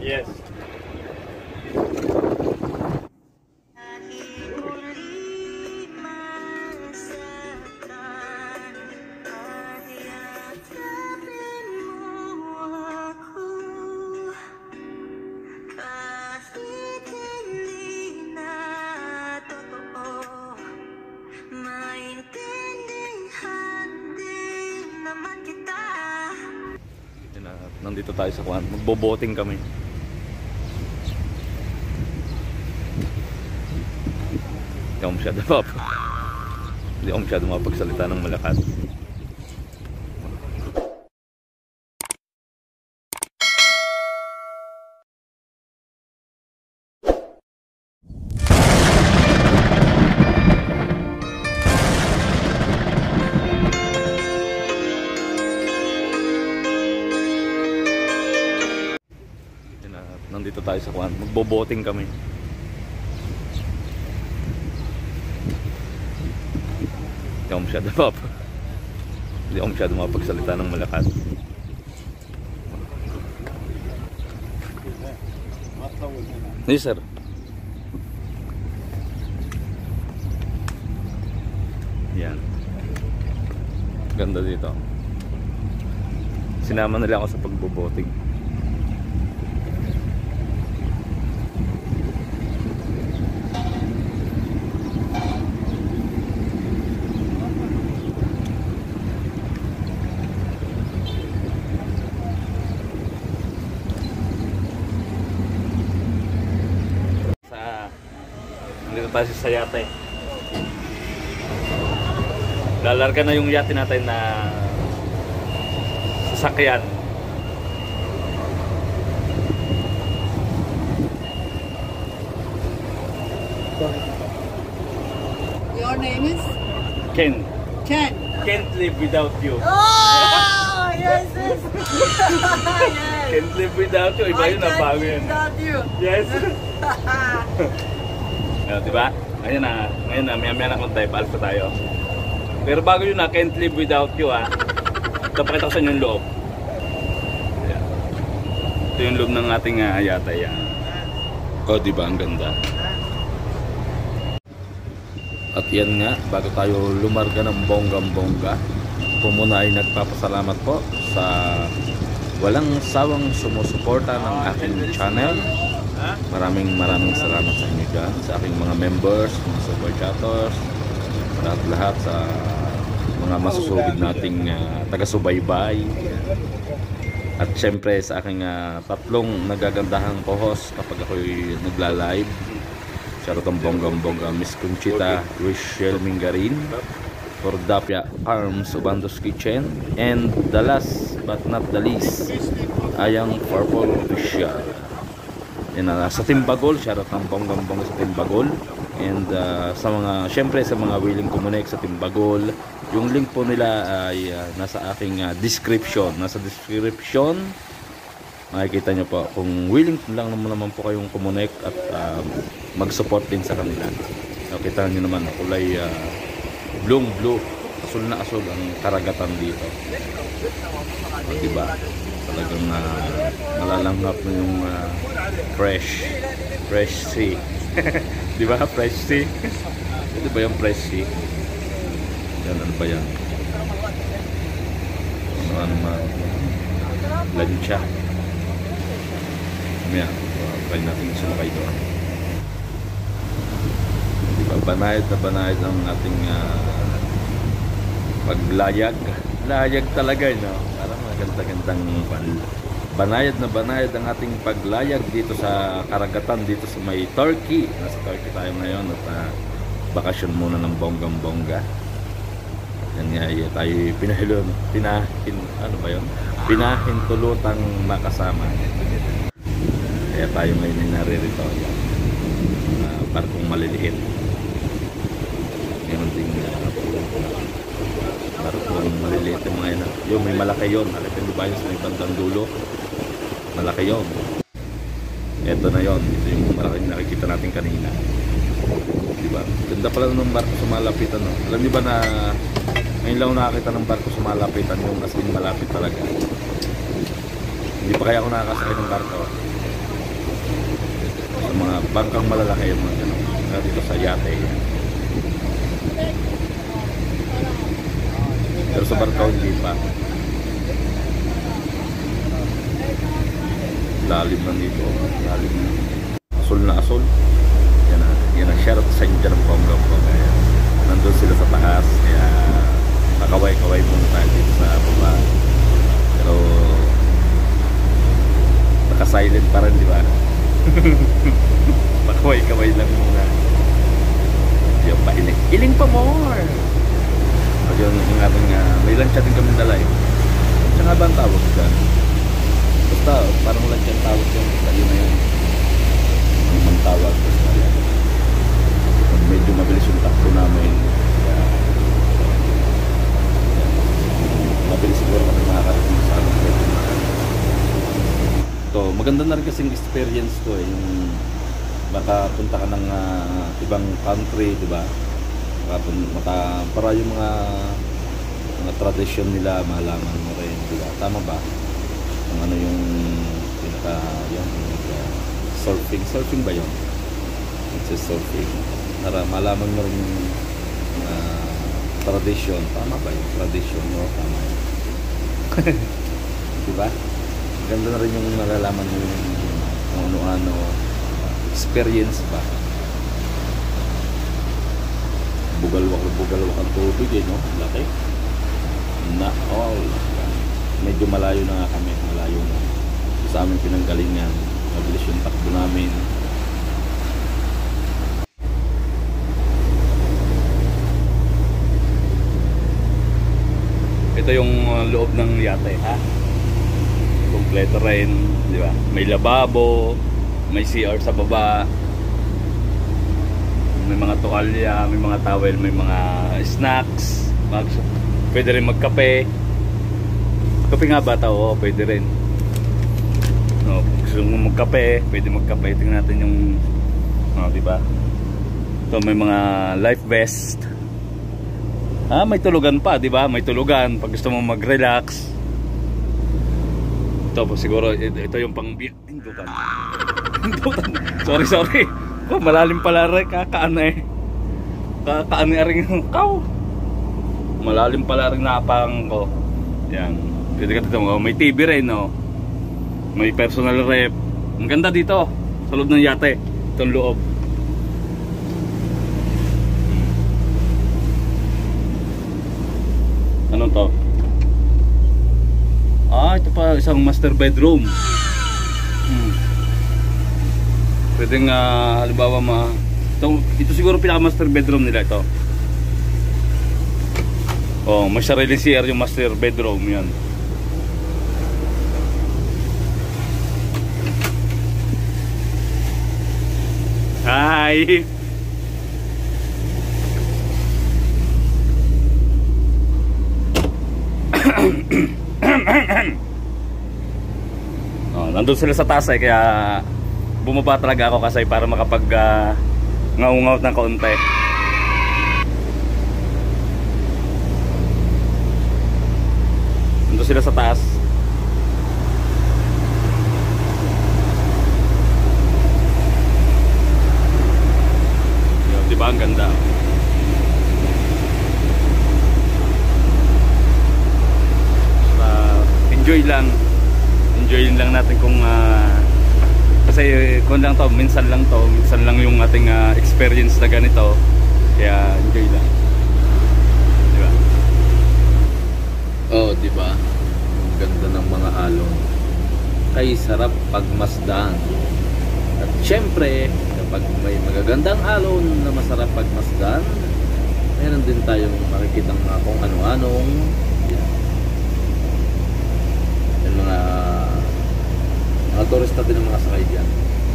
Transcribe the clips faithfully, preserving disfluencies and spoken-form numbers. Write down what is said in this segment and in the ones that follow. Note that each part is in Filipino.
Yes. Nandito tayo sa kuwan, magbo-boating kami. Hindi ako masyado mapag Hindi ako masyado mapagsalita ng malakas. Nandito tayo sa kuwan, magbo-boating kami. Hindi ako masyado mapag Hindi ako masyado mapagsalita ng malakas. Yes, sir. Yan. Ganda dito. Sinama nila ako sa pagbo-boating. Dito tayo sa yate. Lalarga na yung yate natin na sasakyan. Your name is? Ken. Ken. Can't live without you. Oh, yes, yes. Yes. Can't live without you. Iba yun ang bago yun. Without you. Yes. Uh, diba? Ngayon na, ngayon na, maya maya na kung tayo, paalis pa tayo. Pero bago yun na, can't live without you ha. Tapakita ko sa inyo yung loob. Ayan. Ito yung loob ng ating uh, ayatay. O, diba? Ang ganda. At yan nga, bago tayo lumarga ng bonggang-bongga, po muna ay nagpapasalamat po sa walang sawang sumusuporta ng aking channel. Maraming maraming salamat sa inyo dyan, sa aking mga members, mga super chatters, at lahat sa mga masusugid nating uh, taga-subaybay. At syempre sa aking uh, tatlong nagagandahang co-host kapag ako'y nagla-live. Shoutout ang bonggang-bongga Miss Conchita, Rachel Mingarin, Cordapia Arms, Ubandos Kitchen, and the last but not the least, Ayang Purple Official. Yan na, sa Timbagol, shoutout ng bonggang-bongga sa Timbagol. And uh, sa mga, syempre sa mga willing kumonek sa Timbagol, yung link po nila ay uh, nasa aking uh, description. Nasa description, makikita nyo po kung willing lang naman, naman po kayong kumonek at uh, mag-support din sa kanila. So, kita nyo naman, kulay uh, blue blue, asul na asul ang karagatan dito. So, diba? Talagang uh, malalanghap na yung uh, fresh fresh sea. Di ba? Fresh sea. Di ba yung fresh sea? Yan, ano ba yan? Ano ano man? Lancha. Yan. Try natin sumakay doon. Di ba? Banayad na banayad ang ating uh, paglayag. Layag talaga, no? Parang maganda-gandang banayad na banayad ang ating paglayag dito sa karagatan, dito sa may Turkey. Nasa Turkey tayo ngayon at uh, bakasyon muna ng bonggang-bongga. Yan nga, yeah, tayo pinahilon, pinahin, ano ba yun? Pinahintulutang makasama. Kaya tayo ngayon ay naririto. Uh, barkong maliliit. Ganun din uh, barkong maliliit yung mga yun. Yung may malaki yun. Alipin ba yun sa may bandang dulo? Malaki yun. Ito na yun. Ito yung malaking nakikita natin kanina. Diba? Ganda pala ng barko sa malapitan. No? Alam niyo ba na ngayon lang nakakita ng barko sa malapitan, yung as in malapit talaga. Hindi pa kaya ako nakakasakay ng barko. Sa mga bangkang malalaki yung mga ganun. Kaya dito sa yate yan. Pero sa barkaw hindi pa. Lalim na dito. Lalim na. Asul na asul. Yan na. Yan ang share sa inyo dyan ng bongga-bongga. Nandun sila sa taas. Kaya nakaway-kaway muna tayo dito sa baba. Pero naka-silent pa rin, di ba? Pakaway-kaway lang muna. Yung pailing. Iling pa more! O yun, yung ating uh, may lansya din kami dala eh. Lansya nga ba ang tawag dyan? Basta parang lansya ang tawag dyan. Tayo na yun. Ang mang tawag. Basta yan. Medyo mabilis yung takbo namin. Kaya mabilis siguro kami makakarating sa amin. Ito, maganda na rin kasing experience to eh. Yung makapunta ka ng uh, ibang country, di ba? Maka, para yung mga mga tradisyon nila malaman mo rin, di ba? Tama ba? Kung ano yung pinaka yung uh, surfing, surfing ba yun? It's a surfing. Para malaman mo rin yung uh, tradisyon. Tama ba yung tradisyon mo? Tama yun. Di ba? Ganda na rin yung malalaman mo yung kung ano-ano experience ba. Bugalwak bugalwak ang tubig eh, no? Laki na all. Medyo malayo na nga kami, malayo na sa aming pinanggalingan. Mabilis yung takbo namin. Ito yung uh, loob ng yate, ha? Kompleto rin, di ba? May lababo, may C R sa baba, may mga tuwalya, may mga towel, may mga snacks, mag pwede rin magkape. Kape nga ba tao? Oo, pwede rin. No, gusto mo magkape, pwede magkape. Tingnan natin yung oh, di ba? Ito may mga life vest. Ah, may tulugan pa, di ba? May tulugan pag gusto mo mag-relax. Ito po siguro ito, ito yung pang hindutan. Hindutan. Sorry, sorry. Oh, malalim pala rin, kakaan eh. Kakaan eh rin yung kaw. Malalim pala rin napang ko. Yan. Pwede ka dito mo. May T V rin, no? May personal rep. Ang ganda dito. Sa loob ng yate. Itong loob. Anong to? Ah, ito pa isang master bedroom. Hmm. Pwedeng uh, halimbawa ma ito, ito siguro pinaka master bedroom nila ito. Oh, may sariling C R yung master bedroom yan. Hi. Oh, nandun sila sa taas eh, kaya bumaba talaga ako kasi para makapag uh, ngaw-ngaw ng kaunti. Nandun sila sa taas. Yun, diba ang ganda? Uh, enjoy lang. Enjoyin lang natin kung uh, kasi kung lang to, minsan lang to, minsan lang yung ating uh, experience na ganito. Kaya enjoy lang. Di ba? Oh, di ba? Ang ganda ng mga alon. Kay sarap pagmasdan. At syempre, kapag may magagandang alon na masarap pagmasdan, meron din tayong makikitang uh, kung ano-anong yan. Yung mga mga turista din ang mga sakay dyan.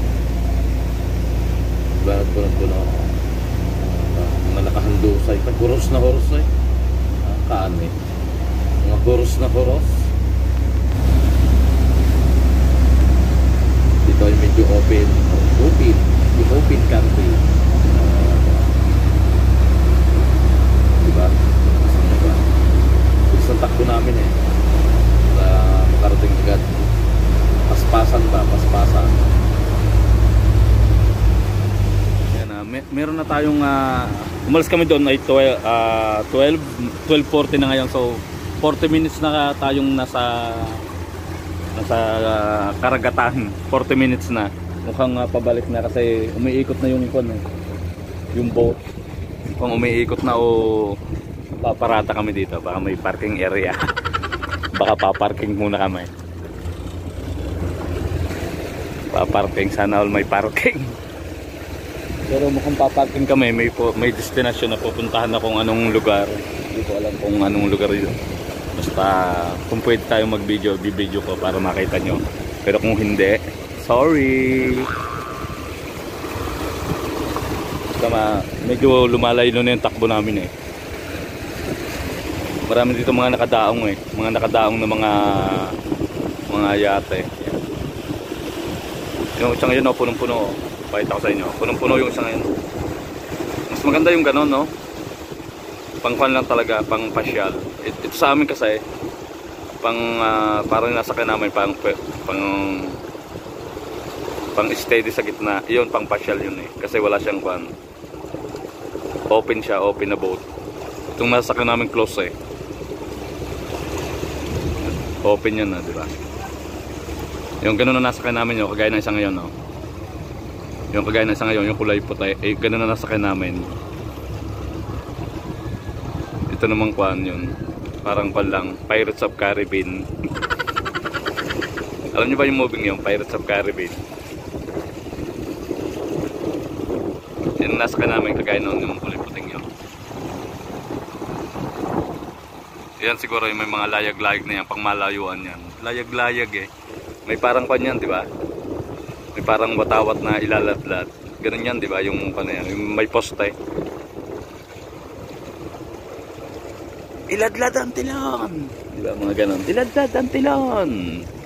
Diba, puno-puno uh, mga nakahandusay, huros na huros eh uh, kaan eh mga huros na huros. Dito ay medyo open open yung open country. Uh, diba, diba isang takbo namin eh para makarating agad. Paspasan ba? Paspasan. meron na tayong uh, umalis kami doon ay twelve, uh, twelve, twelve forty na ngayon. So forty minutes na tayong nasa nasa uh, karagatan. forty minutes na. Mukhang uh, pabalik na kasi umiikot na yung kon eh. Yung boat. Mukhang umiikot na o paparata kami dito. Baka may parking area. Baka paparking muna kami. Paparking, sana all may parking. Pero mukhang paparking kami, may may destination na pupuntahan na kung anong lugar. Hindi ko alam kung anong lugar yun. Basta kung pwede tayong mag-video, bi-video ko para makita nyo. Pero kung hindi, sorry. Basta medyo lumalayo na yung takbo namin eh. Marami dito mga nakadaong eh. Mga nakadaong na mga mga yate. Yung isang yun, oh, punong-puno. Pakita ko sa inyo. Punong-puno yung isang yun. Mas maganda yung ganon, no? Pang-fun lang talaga, pang-pasyal. It, ito sa amin kasi, pang, uh, parang nasa ka namin, pang, pang, pang-steady sa gitna. Yun, pang-pasyal yun eh. Kasi wala siyang kwan. Open siya, open na boat. Itong nasa ka namin close eh. Open yan na, di ba? Yung ganun na nasa kanya namin yun, kagaya ng isang ngayon, no? Yung kagaya ng isang ngayon, yung kulay puti, eh, ganun na nasa kanya namin. Ito namang kuhan yun. Parang kwan lang, Pirates of Caribbean. Alam nyo ba yung movie yun, Pirates of Caribbean? Yun nasa kanya namin, kagaya nun, yung kulay puting yun. Yan siguro yung may mga layag-layag na yan, pang malayuan yan. Layag-layag eh. May parang pan yan, di ba? May parang watawat na ilaladlad. Ganun yan, di ba? Yung pan yan, yung may poste. Iladlad ang tilon. Di ba mga ganun? Iladlad ang tilon.